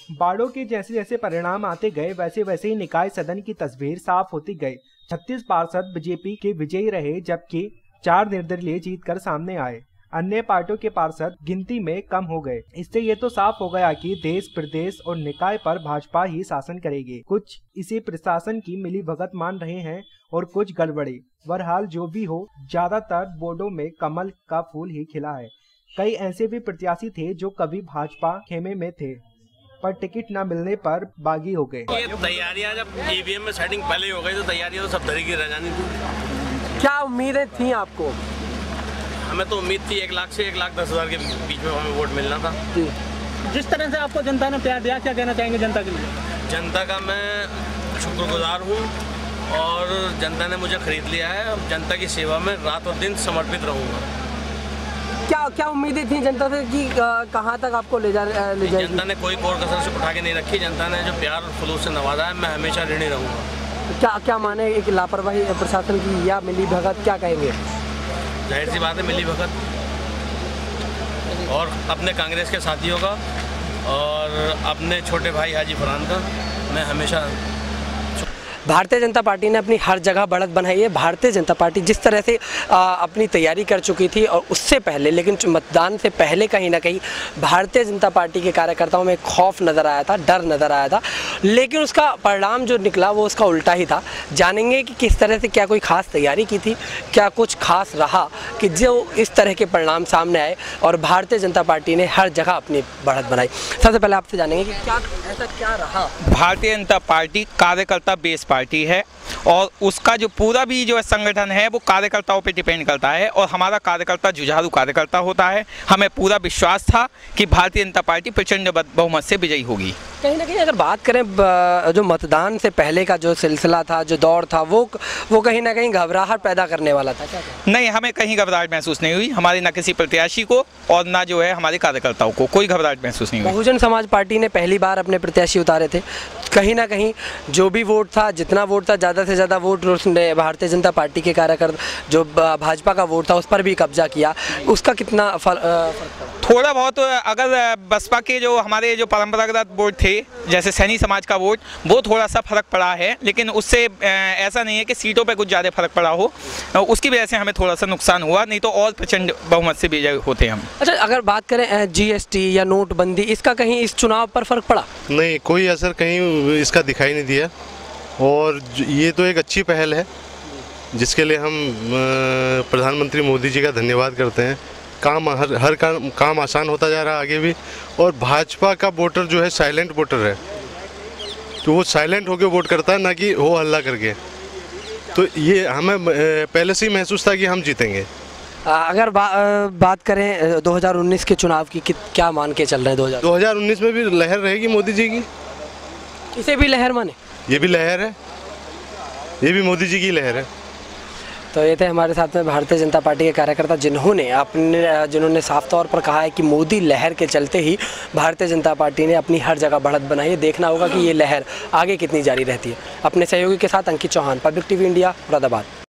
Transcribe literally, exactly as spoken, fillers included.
बाड़ों के जैसे जैसे परिणाम आते गए वैसे वैसे ही निकाय सदन की तस्वीर साफ होती गई। छत्तीस पार्षद बीजेपी के विजयी रहे, जबकि चार निर्दलीय जीतकर सामने आए। अन्य पार्टियों के पार्षद गिनती में कम हो गए। इससे ये तो साफ हो गया कि देश प्रदेश और निकाय पर भाजपा ही शासन करेगी। कुछ इसी प्रशासन की मिलीभगत मान रहे हैं और कुछ गड़बड़ी। बहरहाल जो भी हो, ज्यादातर बोर्डों में कमल का फूल ही खिला है। कई ऐसे भी प्रत्याशी थे जो कभी भाजपा खेमे में थे, पर टिकट न मिलने पर बागी हो गए। ये तैयारियां जब ईवीएम में सेटिंग पहले ही हो गई तो तैयारियां तो सब तरह की रह जानी थी। क्या उम्मीदें थी आपको? हमें तो उम्मीद थी एक लाख से एक लाख दस हजार के बीच में हमें वोट मिलना था। जी। जिस तरह से आपको जनता ने प्यार दिया, क्या कहना चाहेंगे जनता के लिए? जनता का मैं शुक्रगुजार हूँ और जनता ने मुझे खरीद लिया है। जनता की सेवा में रात और दिन समर्पित रहूँगा। क्या क्या उम्मीदें थी जनता से कि कहाँ तक आपको ले जा ले जाएगी? जनता ने कोई कोर कसर से उठा के नहीं रखी। जनता ने जो प्यार और खुलूस से नवाजा है, मैं हमेशा ऋणी रहूँगा। क्या क्या माने एक लापरवाही प्रशासन की या मिली भगत, क्या कहेंगे? जाहिर सी बात है मिली भगत और अपने कांग्रेस के साथियों का और अपने छोटे भाई हाजी फरहान का मैं हमेशा। भारतीय जनता पार्टी ने अपनी हर जगह बढ़त बनाई है। भारतीय जनता पार्टी जिस तरह से आ, अपनी तैयारी कर चुकी थी और उससे पहले, लेकिन मतदान से पहले कहीं ना कहीं भारतीय जनता पार्टी के कार्यकर्ताओं में खौफ नज़र आया था, डर नज़र आया था, लेकिन उसका परिणाम जो निकला वो उसका उल्टा ही था। जानेंगे कि किस तरह से, क्या कोई खास तैयारी की थी, क्या कुछ खास रहा कि जो इस तरह के परिणाम सामने आए और भारतीय जनता पार्टी ने हर जगह अपनी बढ़त बनाई। सबसे पहले आपसे जानेंगे कि क्या ऐसा क्या रहा। भारतीय जनता पार्टी कार्यकर्ता बेस पार्टी है और उसका जो पूरा भी जो संगठन है वो कार्यकर्ताओं पे डिपेंड करता है और हमारा कार्यकर्ता जुझारू कार्यकर्ता होता है। हमें पूरा विश्वास था कि भारतीय जनता पार्टी प्रचंड बहुमत से विजयी होगी। कहीं ना कहीं अगर बात करें जो मतदान से पहले का जो सिलसिला था, जो दौर था, वो वो कहीं ना कहीं घबराहट पैदा करने वाला था। क्या क्या? नहीं, हमें कहीं घबराहट महसूस नहीं हुई। हमारी ना किसी प्रत्याशी को और ना जो है हमारे कार्यकर्ताओं को कोई घबराहट महसूस नहीं हुई। बहुजन समाज पार्टी ने पहली बार अपने प्रत्याशी उतारे थे। कहीं ना कहीं जो भी वोट था, जितना वोट था, ज़्यादा से ज़्यादा वोट उसने भारतीय जनता पार्टी के कार्यकर्ता, जो भाजपा का वोट था, उस पर भी कब्जा किया। उसका कितना फल थोड़ा बहुत, अगर बसपा के जो हमारे जो परंपरागत वोट थे, जैसे सैनी समाज का वोट, वो थोड़ा सा फर्क पड़ा है, लेकिन उससे ऐसा नहीं है कि सीटों पे कुछ ज़्यादा फर्क पड़ा हो। उसकी वजह से हमें थोड़ा सा नुकसान हुआ, नहीं तो और प्रचंड बहुमत से विजय होते हम। अच्छा, अगर बात करें जीएसटी या नोटबंदी, इसका कहीं इस चुनाव पर फर्क पड़ा? नहीं, कोई असर कहीं इसका दिखाई नहीं दिया और ये तो एक अच्छी पहल है जिसके लिए हम प्रधानमंत्री मोदी जी का धन्यवाद करते हैं। काम हर हर काम काम आसान होता जा रहा है आगे भी, और भाजपा का वोटर जो है साइलेंट वोटर है, तो वो साइलेंट होकर वोट करता है, ना कि हो हल्ला करके। तो ये हमें पहले से ही महसूस था कि हम जीतेंगे। अगर बा, बात करें दो हज़ार उन्नीस के चुनाव की, क्या मान के चल रहे हैं? दो हज़ार उन्नीस में भी लहर रहेगी मोदी जी की। इसे भी लहर माने? ये भी लहर है, ये भी मोदी जी की लहर है। तो ये थे हमारे साथ में भारतीय जनता पार्टी के कार्यकर्ता, जिन्होंने अपने जिन्होंने साफ तौर पर कहा है कि मोदी लहर के चलते ही भारतीय जनता पार्टी ने अपनी हर जगह बढ़त बनाई है। देखना होगा कि ये लहर आगे कितनी जारी रहती है। अपने सहयोगी के साथ Ankit Chauhan, public TV India, Moradabad.